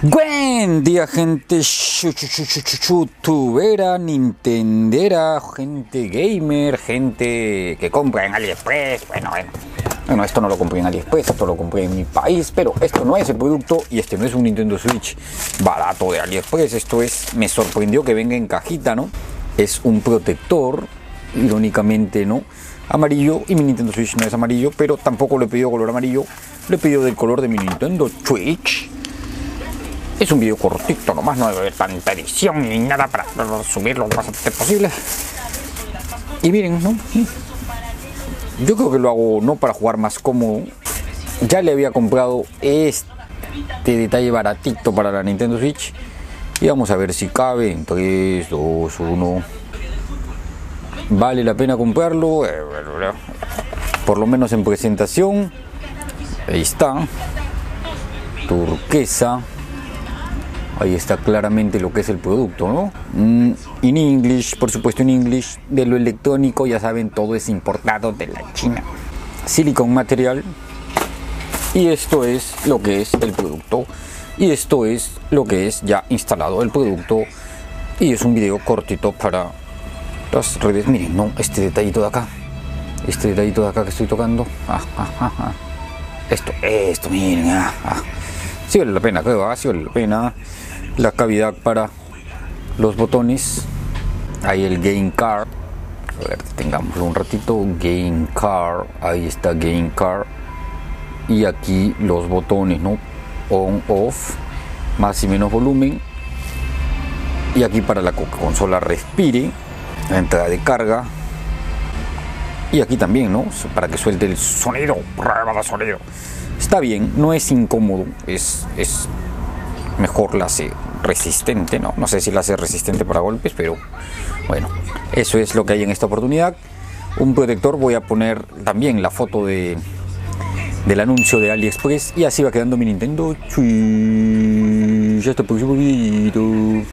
Buen día, gente youtubera, nintendera, gente gamer, gente que compra en AliExpress. Bueno, esto no lo compré en AliExpress, esto lo compré en mi país, pero esto no es el producto y este no es un Nintendo Switch barato de AliExpress. Me sorprendió que venga en cajita, ¿no? Es un protector, irónicamente, ¿no? Amarillo, y mi Nintendo Switch no es amarillo, pero tampoco le he pedido color amarillo, le he pedido del color de mi Nintendo Switch. Es un video cortito, nomás no debe haber tanta edición ni nada para subirlo lo más antes posible. Y miren, ¿no? Yo creo que lo hago no para jugar más cómodo. Ya le había comprado este detalle baratito para la Nintendo Switch. Y vamos a ver si cabe en 3, 2, 1. ¿Vale la pena comprarlo? Por lo menos en presentación. Ahí está. Turquesa. Ahí está claramente lo que es el producto, ¿no? In English, por supuesto en English. De lo electrónico, ya saben, todo es importado de la China. Silicon material. Y esto es lo que es el producto. Y esto es lo que es ya instalado el producto. Y es un video cortito para las redes. Miren, ¿no? Este detallito de acá. Este detallito de acá que estoy tocando. Esto, miren. Sí vale la pena, creo, sí vale la pena. La cavidad para los botones. Ahí el Game Card. A ver, tengámoslo un ratito. Game Card. Ahí está Game Card. Y aquí los botones, ¿no? On, off. Más y menos volumen. Y aquí para la consola respire. La entrada de carga. Y aquí también, ¿no? Para que suelte el sonido. Prueba de sonido. Está bien, no es incómodo. Es mejor la hace resistente, ¿no? No sé si la hace resistente para golpes, pero bueno, eso es lo que hay en esta oportunidad. Un protector, voy a poner también la foto del anuncio de AliExpress y así va quedando mi Nintendo Switch. Hasta el próximo video.